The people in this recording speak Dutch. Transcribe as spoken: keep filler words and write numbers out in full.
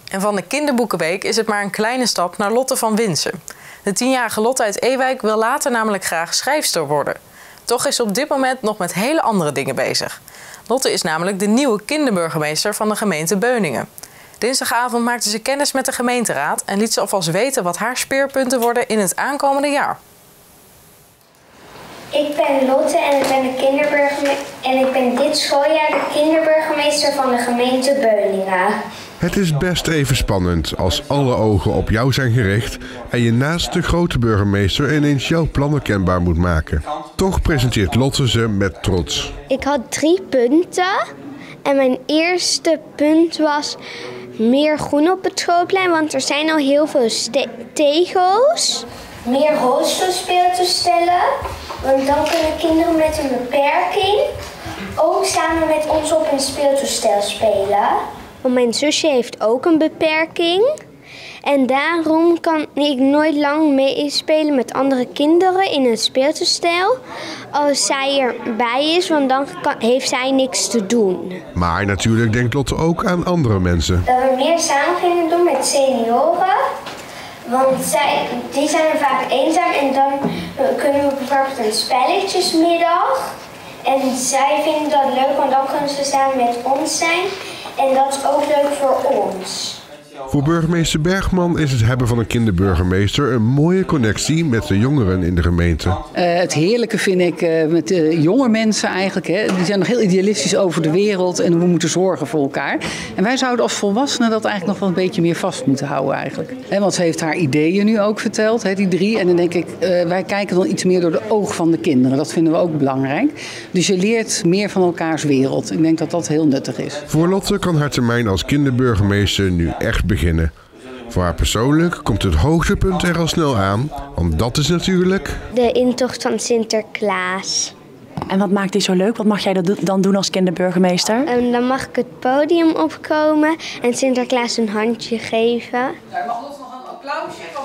En van de Kinderboekenweek is het maar een kleine stap naar Lotte van Winsen. De tienjarige Lotte uit Ewijk wil later namelijk graag schrijfster worden. Toch is ze op dit moment nog met hele andere dingen bezig. Lotte is namelijk de nieuwe kinderburgemeester van de gemeente Beuningen. Dinsdagavond maakte ze kennis met de gemeenteraad en liet ze alvast weten wat haar speerpunten worden in het aankomende jaar. Ik ben Lotte en ik ben, de kinderburgeme- en ik ben dit schooljaar de kinderburgemeester van de gemeente Beuningen. Het is best even spannend als alle ogen op jou zijn gericht en je naast de grote burgemeester ineens jouw plannen kenbaar moet maken. Toch presenteert Lotte ze met trots. Ik had drie punten en mijn eerste punt was meer groen op het schoolplein, want er zijn al heel veel tegels. Meer rolstoelspeeltoestellen, want dan kunnen kinderen met een beperking ook samen met ons op een speeltoestel spelen. Want mijn zusje heeft ook een beperking en daarom kan ik nooit lang meespelen met andere kinderen in een speeltoestel als zij erbij is, want dan kan, heeft zij niks te doen. Maar natuurlijk denkt Lotte ook aan andere mensen. Dat we meer samen gingen doen met senioren. Want zij, die zijn vaak eenzaam en dan kunnen we bijvoorbeeld een spelletjesmiddag. En zij vinden dat leuk, want dan kunnen ze samen met ons zijn. En dat is ook leuk voor ons. Voor burgemeester Bergman is het hebben van een kinderburgemeester een mooie connectie met de jongeren in de gemeente. Uh, het heerlijke vind ik uh, met de jonge mensen eigenlijk. Hè, die zijn nog heel idealistisch over de wereld en we moeten zorgen voor elkaar. En wij zouden als volwassenen dat eigenlijk nog wel een beetje meer vast moeten houden eigenlijk. En want ze heeft haar ideeën nu ook verteld, hè, die drie. En dan denk ik, uh, wij kijken dan iets meer door de oog van de kinderen. Dat vinden we ook belangrijk. Dus je leert meer van elkaars wereld. Ik denk dat dat heel nuttig is. Voor Lotte kan haar termijn als kinderburgemeester nu echt beginnen. Voor haar persoonlijk komt het hoogtepunt er al snel aan, want dat is natuurlijk de intocht van Sinterklaas. En wat maakt die zo leuk? Wat mag jij dan doen als kinderburgemeester? Um, dan mag ik het podium opkomen en Sinterklaas een handje geven. Ja, mag ons nog een applausje?